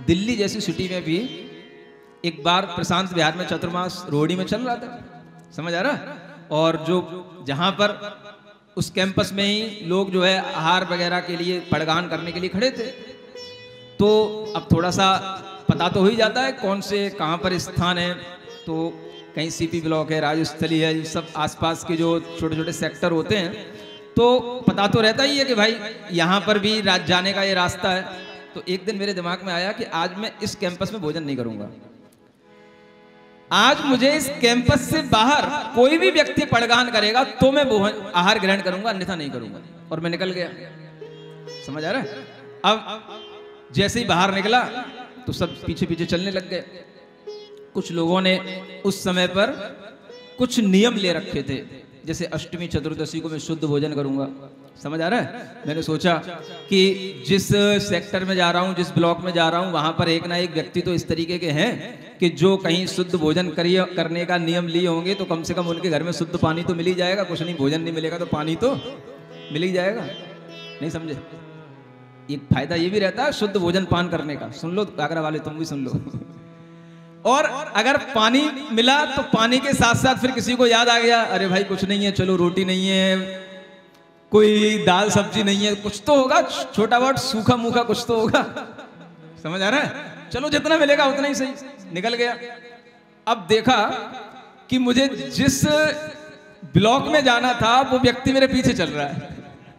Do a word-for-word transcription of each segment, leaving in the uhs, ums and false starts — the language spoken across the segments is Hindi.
दिल्ली जैसी सिटी में भी एक बार प्रशांत विहार में चतुर्मास रोहिणी में चल रहा था, समझ आ रहा। और जो जहां पर उस कैंपस में ही लोग जो है आहार वगैरह के लिए पड़गान करने के लिए खड़े थे, तो अब थोड़ा सा पता तो हो ही जाता है कौन से कहाँ पर स्थान है। तो कहीं सीपी ब्लॉक है, राजस्थली है, सब आसपास के जो छोटे छोटे सेक्टर होते हैं, तो पता तो रहता ही है कि भाई यहाँ पर भी राज जाने का ये रास्ता है। तो एक दिन मेरे दिमाग में आया कि आज मैं इस कैंपस में भोजन नहीं करूंगा, आज मुझे इस कैंपस से बाहर कोई भी व्यक्ति पड़गान करेगा तो मैं आहार ग्रहण करूंगा, अन्यथा नहीं करूंगा। और मैं निकल गया, समझ आ रहा है। अब जैसे ही बाहर निकला तो सब पीछे पीछे चलने लग गए। कुछ लोगों ने उस समय पर कुछ नियम ले रखे थे, जैसे अष्टमी चतुर्दशी को मैं शुद्ध भोजन करूंगा, समझ आ रहा है। मैंने सोचा कि जिस सेक्टर में जा रहा हूं, जिस ब्लॉक में जा रहा हूं, वहां पर एक ना एक व्यक्ति तो इस तरीके के हैं कि जो कहीं शुद्ध भोजन करिए करने का नियम लिए होंगे, तो कम से कम उनके घर में शुद्ध पानी तो मिल ही जाएगा। कुछ नहीं, भोजन नहीं मिलेगा तो पानी तो मिल ही जाएगा, नहीं समझे। एक फायदा ये भी रहता है शुद्ध भोजन पान करने का। सुन लो आगरा वाले, तुम भी सुन लो। और अगर पानी मिला तो पानी के साथ साथ फिर किसी को याद आ गया, अरे भाई कुछ नहीं है, चलो रोटी नहीं है, कोई दाल सब्जी नहीं है, कुछ तो होगा, छोटा बहुत सूखा मूखा कुछ तो होगा, समझ आ रहा है। चलो जितना मिलेगा उतना ही सही, निकल गया। अब देखा कि मुझे जिस ब्लॉक में जाना था वो व्यक्ति मेरे पीछे चल रहा है,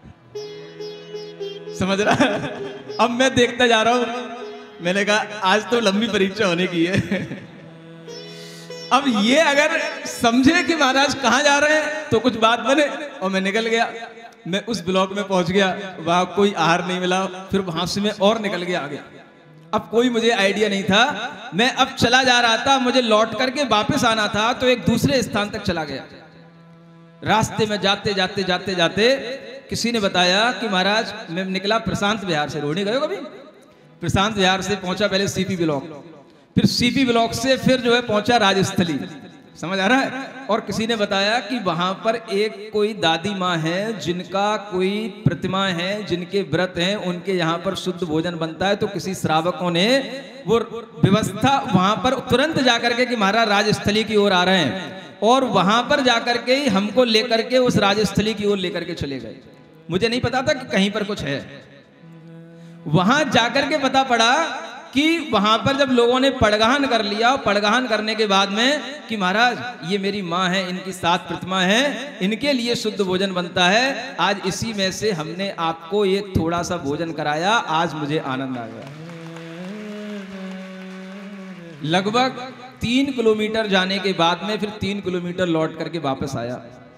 समझ रहा है। अब मैं देखता जा रहा हूं, मैंने कहा आज तो लंबी परीक्षा होने की है। अब ये अगर समझे कि महाराज कहां जा रहे हैं तो कुछ बात बने। और मैं निकल गया, मैं उस ब्लॉक में पहुंच गया, वहां कोई आहार नहीं मिला, फिर वहां से मैं और निकल गया आगे। अब कोई मुझे आइडिया नहीं था, मैं अब चला जा रहा था, मुझे लौट करके वापस आना था, तो एक दूसरे स्थान तक चला गया। रास्ते में जाते जाते जाते जाते किसी ने बताया कि महाराज मैं निकला प्रशांत विहार से। रोहिणी गए हो कभी? प्रशांत विहार से पहुंचा पहले सीपी ब्लॉक, फिर सीपी ब्लॉक से फिर जो है पहुंचा राजस्थली, समझ आ रहा है। और किसी ने बताया कि वहां पर एक कोई दादी माँ है जिनका कोई प्रतिमा है, जिनके व्रत हैं, उनके यहाँ पर शुद्ध भोजन बनता है। तो किसी श्रावकों ने वो व्यवस्था वहां पर तुरंत जाकर के कि महाराज राजस्थली की ओर आ रहे हैं, और वहां पर जाकर के ही हमको लेकर के उस राजस्थली की ओर लेकर के चले गए। मुझे नहीं पता था कि कहीं पर कुछ है। वहां जाकर के पता पड़ा कि वहां पर जब लोगों ने पड़गान कर लिया, पड़गान करने के बाद में कि महाराज ये मेरी माँ है, इनकी सात प्रतिमा है, इनके लिए शुद्ध भोजन बनता है, आज इसी में से हमने आपको ये थोड़ा सा भोजन कराया, आज मुझे आनंद आ गया। लगभग तीन किलोमीटर जाने के बाद में फिर तीन किलोमीटर लौट करके वापस आया।